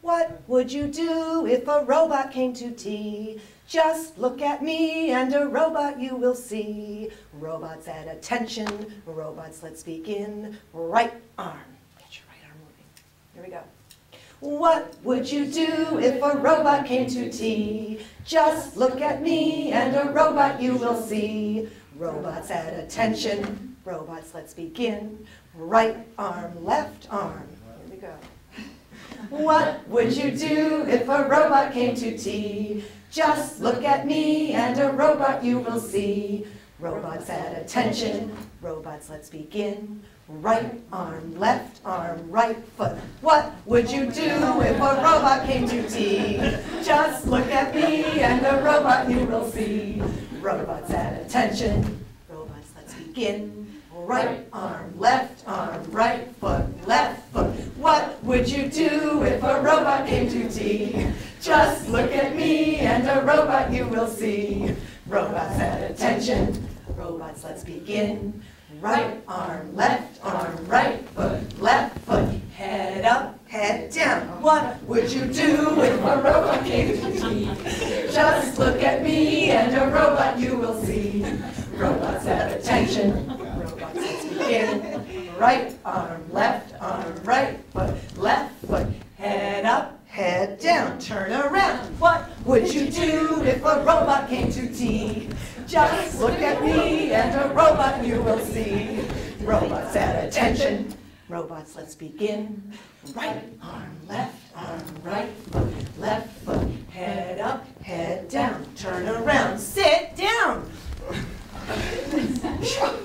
What would you do if a robot came to tea? Just look at me and a robot you will see. Robots at attention, robots let's begin. Right arm, get your right arm moving. Here we go. What would you do if a robot came to tea? Just look at me and a robot you will see. Robots at attention, robots let's begin. Right arm, left arm, here we go. What would you do if a robot came to tea? Just look at me and a robot you will see. Robots at attention, robots let's begin. Right arm, right foot. What would you do if a robot came to tea? Just look at me and a robot you will see. Robots at attention, robots let's begin. Right arm, right foot, left foot. What would you do if a robot came to tea? Just look at me and a robot you will see. Robots at attention, robots let's begin. Right arm, right foot, left foot. Head up, head down. What would you do if a robot came to tea? Just look at me and a robot you will see. Robots at attention, robots let's begin. Right arm, right foot, left foot. Head up, head down, turn around. What would you do if a robot came to tea? Just look at me and a robot you will see. Robots at attention, robots let's begin. Right arm, right foot, left foot. Head up, head down, turn around, sit down.